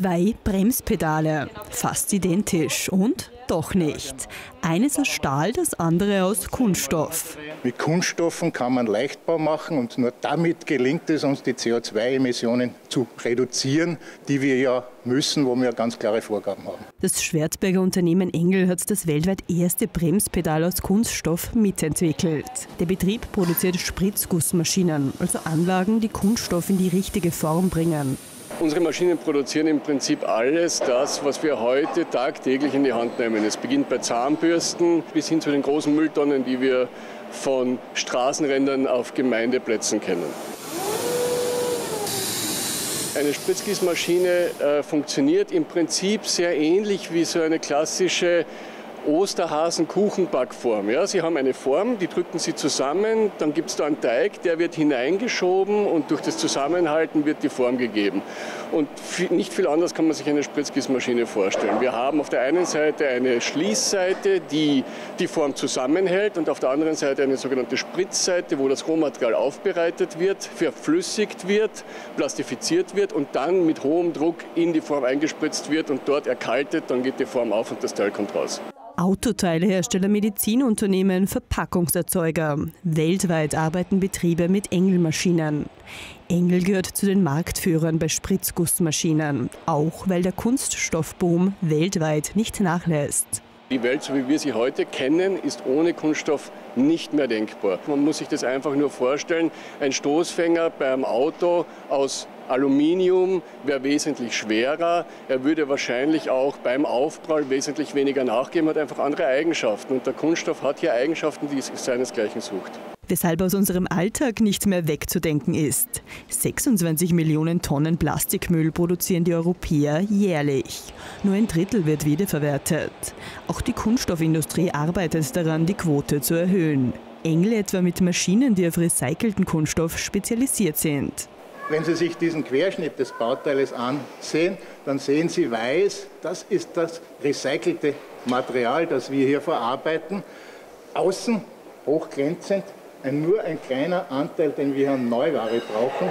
2 Bremspedale, fast identisch und doch nicht. Eines aus Stahl, das andere aus Kunststoff. Mit Kunststoffen kann man Leichtbau machen und nur damit gelingt es uns, die CO2-Emissionen zu reduzieren, die wir ja müssen, wo wir ganz klare Vorgaben haben. Das Schwertberger Unternehmen Engel hat das weltweit erste Bremspedal aus Kunststoff mitentwickelt. Der Betrieb produziert Spritzgussmaschinen, also Anlagen, die Kunststoff in die richtige Form bringen. Unsere Maschinen produzieren im Prinzip alles das, was wir heute tagtäglich in die Hand nehmen. Es beginnt bei Zahnbürsten bis hin zu den großen Mülltonnen, die wir von Straßenrändern auf Gemeindeplätzen kennen. Eine Spritzgießmaschine funktioniert im Prinzip sehr ähnlich wie so eine klassische Osterhasen-Kuchenbackform. Ja, Sie haben eine Form, die drücken Sie zusammen, dann gibt es da einen Teig, der wird hineingeschoben und durch das Zusammenhalten wird die Form gegeben. Und nicht viel anders kann man sich eine Spritzgießmaschine vorstellen. Wir haben auf der einen Seite eine Schließseite, die die Form zusammenhält, und auf der anderen Seite eine sogenannte Spritzseite, wo das Rohmaterial aufbereitet wird, verflüssigt wird, plastifiziert wird und dann mit hohem Druck in die Form eingespritzt wird und dort erkaltet, dann geht die Form auf und das Teil kommt raus. Autoteilehersteller, Medizinunternehmen, Verpackungserzeuger. Weltweit arbeiten Betriebe mit Engel-Maschinen. Engel gehört zu den Marktführern bei Spritzgussmaschinen, auch weil der Kunststoffboom weltweit nicht nachlässt. Die Welt, so wie wir sie heute kennen, ist ohne Kunststoff nicht mehr denkbar. Man muss sich das einfach nur vorstellen. Ein Stoßfänger beim Auto aus Aluminium wäre wesentlich schwerer. Er würde wahrscheinlich auch beim Aufprall wesentlich weniger nachgeben, hat einfach andere Eigenschaften. Und der Kunststoff hat hier Eigenschaften, die seinesgleichen sucht. Weshalb aus unserem Alltag nicht mehr wegzudenken ist. 26 Millionen Tonnen Plastikmüll produzieren die Europäer jährlich. Nur ein Drittel wird wiederverwertet. Auch die Kunststoffindustrie arbeitet daran, die Quote zu erhöhen. Engel etwa mit Maschinen, die auf recycelten Kunststoff spezialisiert sind. Wenn Sie sich diesen Querschnitt des Bauteiles ansehen, dann sehen Sie weiß, das ist das recycelte Material, das wir hier verarbeiten. Außen hochglänzend, nur ein kleiner Anteil, den wir an Neuware brauchen.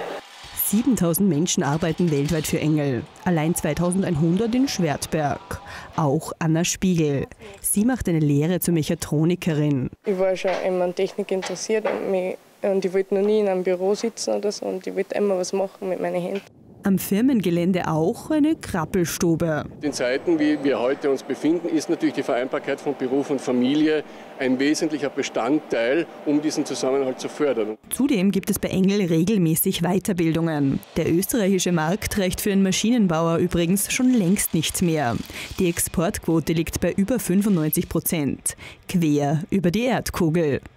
7000 Menschen arbeiten weltweit für Engel. Allein 2100 in Schwertberg. Auch Anna Spiegel. Sie macht eine Lehre zur Mechatronikerin. Ich war schon immer an Technik interessiert und ich wollte noch nie in einem Büro sitzen oder so. Und ich wollte immer was machen mit meinen Händen. Am Firmengelände auch eine Krabbelstube. In Zeiten, wie wir heute uns befinden, ist natürlich die Vereinbarkeit von Beruf und Familie ein wesentlicher Bestandteil, um diesen Zusammenhalt zu fördern. Zudem gibt es bei Engel regelmäßig Weiterbildungen. Der österreichische Markt reicht für einen Maschinenbauer übrigens schon längst nicht mehr. Die Exportquote liegt bei über 95%, quer über die Erdkugel.